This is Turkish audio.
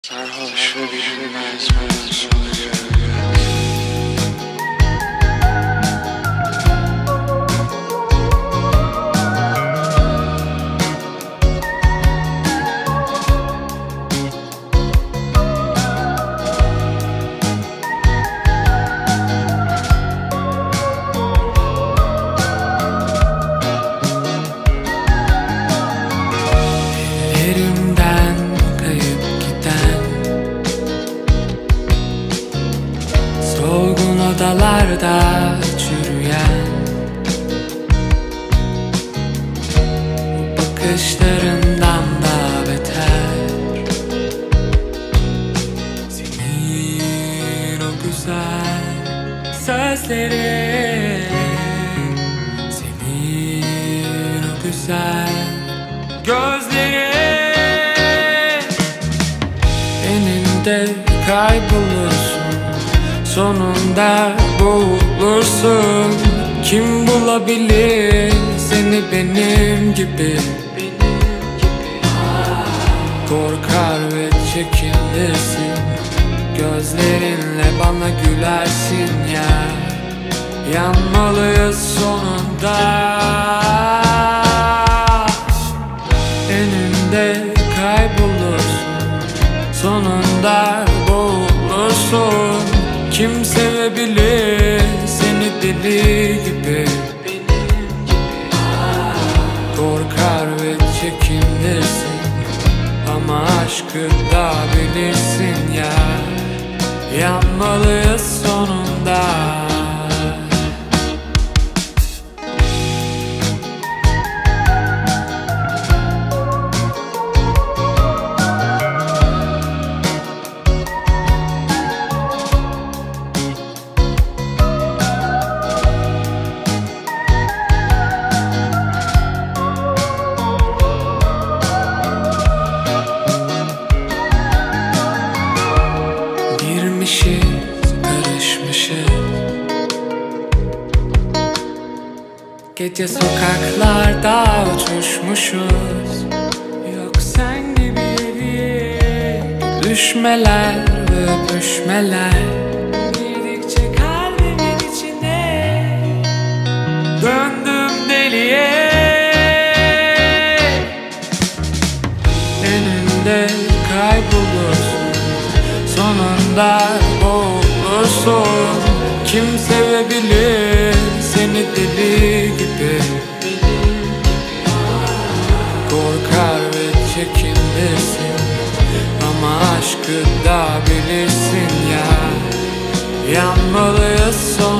Sarhoş ve bilinmez mevzu göz. Elimden kayıp giden solgun odalarda çürüyen bu bakışlarından da beter. Senin o güzel sözlerin, senin o güzel gözlerin, eninde kaybolursun, sonunda boğulursun. Kim bulabilir seni benim gibi? Korkar ve çekinirsin, gözlerinle bana gülersin ya. Yanmalıyız sonunda, eninde kaybolursun, sonunda boğulursun. Kim sevebilir seni deli gibi? Korkar ve çekinirsin ama aşkı da bilirsin ya. Yanmalıyız sonunda. Girmişiz, karışmışız, gece sokaklarda uçuşmuşuz. Yok sen gibi bir düşmeler ve öpüşmeler, girdikçe kalbimin içine döndüm deliye. Eninde kaybolursun, sonunda boğulursun. Kim sevebilir seni deli gibi? Korkar ve çekinirsin ama aşkı da bilirsin ya. Yanmalıyız sonunda.